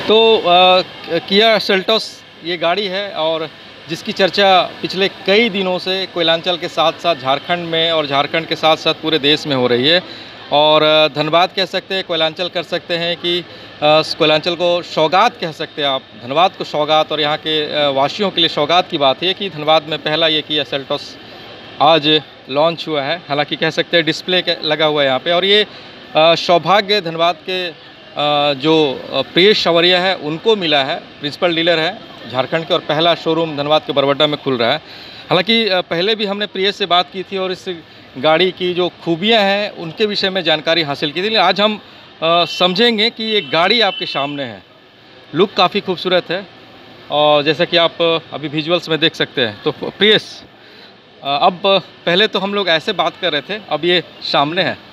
तो Kia Seltos ये गाड़ी है और जिसकी चर्चा पिछले कई दिनों से कोयलांचल के साथ साथ झारखंड में और झारखंड के साथ साथ पूरे देश में हो रही है। और धन्यवाद कह सकते हैं, कोयलांचल कर सकते हैं कि कोयलांचल को सौगात कह सकते हैं आप। धन्यवाद को सौगात, और यहाँ के वासियों के लिए सौगात की बात है कि धन्यवाद में पहला ये किया सेल्टोस आज लॉन्च हुआ है। हालांकि कह सकते हैं डिस्प्ले लगा हुआ है यहाँ पे, और ये सौभाग्य धन्यवाद के जो प्रियेश सवरिया है उनको मिला है। प्रिंसिपल डीलर है झारखंड के, और पहला शोरूम धनबाद के बरबड्डा में खुल रहा है। हालांकि पहले भी हमने प्रियेश से बात की थी और इस गाड़ी की जो खूबियां हैं उनके विषय में जानकारी हासिल की थी, लेकिन आज हम समझेंगे कि ये गाड़ी आपके सामने है। लुक काफ़ी खूबसूरत है और जैसा कि आप अभी विजुअल्स में देख सकते हैं। तो प्रियेश, अब पहले तो हम लोग ऐसे बात कर रहे थे, अब ये सामने है।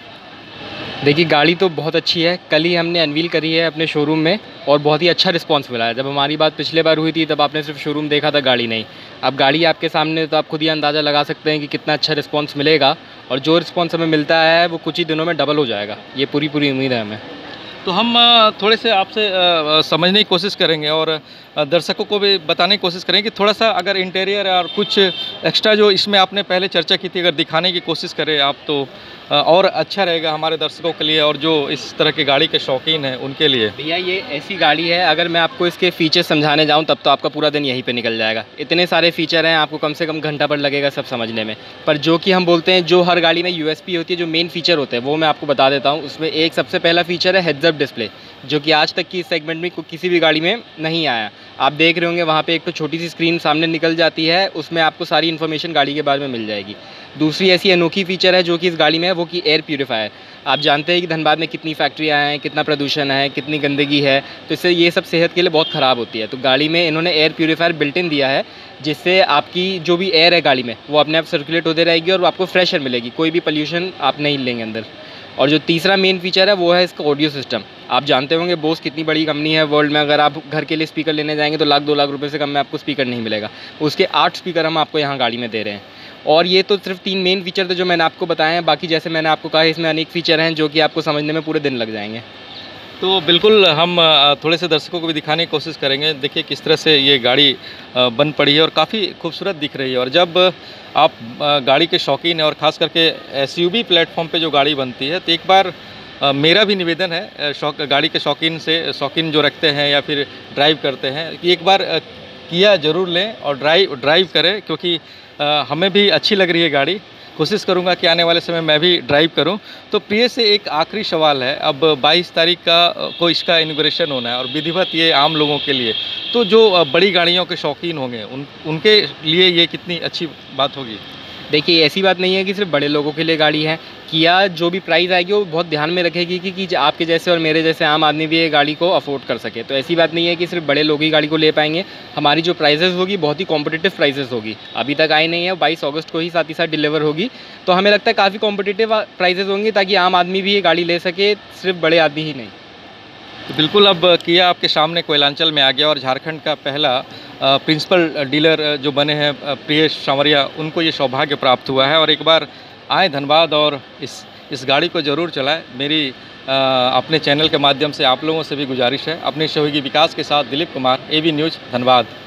देखिए, गाड़ी तो बहुत अच्छी है। कल ही हमने अनवील करी है अपने शोरूम में और बहुत ही अच्छा रिस्पांस मिला है। जब हमारी बात पिछले बार हुई थी तब आपने सिर्फ शोरूम देखा था, गाड़ी नहीं। अब गाड़ी आपके सामने, तो आप खुद ही अंदाज़ा लगा सकते हैं कि कितना अच्छा रिस्पांस मिलेगा, और जो रिस्पांस हमें मिलता है वो कुछ ही दिनों में डबल हो जाएगा। ये पूरी उम्मीद है हमें। तो हम थोड़े से आपसे समझने की कोशिश करेंगे और दर्शकों को भी बताने की कोशिश करेंगे कि थोड़ा सा अगर इंटीरियर और कुछ एक्स्ट्रा जो इसमें आपने पहले चर्चा की थी अगर दिखाने की कोशिश करें आप, तो और अच्छा रहेगा हमारे दर्शकों के लिए और जो इस तरह की गाड़ी के शौकीन हैं उनके लिए। भैया, ये ऐसी गाड़ी है, अगर मैं आपको इसके फीचर्स समझाने जाऊं तब तो आपका पूरा दिन यहीं पे निकल जाएगा। इतने सारे फीचर हैं, आपको कम से कम घंटा भर लगेगा सब समझने में। पर जो कि हम बोलते हैं, जो हर गाड़ी में यूएसपी होती है, जो मेन फीचर होते हैं, वो मैं आपको बता देता हूँ। उसमें एक सबसे पहला फीचर है हेड्स अप डिस्प्ले, जो कि आज तक की इस सेगमेंट में किसी भी गाड़ी में नहीं आया। आप देख रहे होंगे वहाँ पे एक तो छोटी सी स्क्रीन सामने निकल जाती है, उसमें आपको सारी इन्फॉर्मेशन गाड़ी के बारे में मिल जाएगी। दूसरी ऐसी अनोखी फीचर है जो कि इस गाड़ी में है, वो कि एयर प्यूरीफायर। आप जानते हैं कि धनबाद में कितनी फैक्ट्रियाँ हैं, कितना प्रदूषण है, कितनी गंदगी है, तो इससे ये सब सेहत के लिए बहुत ख़राब होती है। तो गाड़ी में इन्होंने एयर प्यूरीफायर बिल्ट इन दिया है, जिससे आपकी जो भी एयर है गाड़ी में वो अपने आप सर्कुलेट होते रहेगी और आपको फ्रेश एयर मिलेगी, कोई भी पोल्यूशन आप नहीं लेंगे अंदर। और जो तीसरा मेन फीचर है वो है इसका ऑडियो सिस्टम। आप जानते होंगे बोस कितनी बड़ी कंपनी है वर्ल्ड में, अगर आप घर के लिए स्पीकर लेने जाएंगे तो 1-2 लाख रुपए से कम में आपको स्पीकर नहीं मिलेगा। उसके 8 स्पीकर हम आपको यहाँ गाड़ी में दे रहे हैं। और ये तो सिर्फ 3 मेन फीचर थे जो मैंने आपको बताए हैं। बाकी जैसे मैंने आपको कहा, इसमें अनेक फीचर हैं जो कि आपको समझने में पूरे दिन लग जाएंगे। तो बिल्कुल हम थोड़े से दर्शकों को भी दिखाने की कोशिश करेंगे। देखिए किस तरह से ये गाड़ी बन पड़ी है और काफ़ी खूबसूरत दिख रही है। और जब आप गाड़ी के शौकीन हैं और ख़ास करके एसयूवी प्लेटफॉर्म पे जो गाड़ी बनती है, तो एक बार मेरा भी निवेदन है गाड़ी के शौकीन जो रखते हैं या फिर ड्राइव करते हैं कि एक बार किया ज़रूर लें और ड्राइव करें, क्योंकि हमें भी अच्छी लग रही है गाड़ी। कोशिश करूंगा कि आने वाले समय मैं भी ड्राइव करूं। तो प्रिय से एक आखिरी सवाल है, अब 22 तारीख को इसका इनॉग्रेशन होना है और विधिवत ये आम लोगों के लिए, तो जो बड़ी गाड़ियों के शौकीन होंगे उनके लिए ये कितनी अच्छी बात होगी? देखिए, ऐसी बात नहीं है कि सिर्फ बड़े लोगों के लिए गाड़ी है। किया जो भी प्राइस आएगी वो बहुत ध्यान में रखेगी कि आपके जैसे और मेरे जैसे आम आदमी भी ये गाड़ी को अफोर्ड कर सके। तो ऐसी बात नहीं है कि सिर्फ बड़े लोग ही गाड़ी को ले पाएंगे। हमारी जो प्राइसेस होगी बहुत ही कॉम्पिटिटिव प्राइसेस होगी, अभी तक आई नहीं है, 22 अगस्त को ही साथ ही साथ डिलीवर होगी। तो हमें लगता है काफ़ी कॉम्पिटिटिव प्राइसेस होंगी, ताकि आम आदमी भी ये गाड़ी ले सके, सिर्फ बड़े आदमी ही नहीं। तो बिल्कुल, अब किया आपके सामने कोयलांचल में आ गया और झारखंड का पहला प्रिंसिपल डीलर जो बने हैं प्रियेश सवरिया, उनको ये सौभाग्य प्राप्त हुआ है। और एक बार आए धनबाद और इस गाड़ी को ज़रूर चलाएं। मेरी अपने चैनल के माध्यम से आप लोगों से भी गुजारिश है। अपने सहयोगी विकास के साथ दिलीप कुमार, एबी न्यूज़, धनबाद।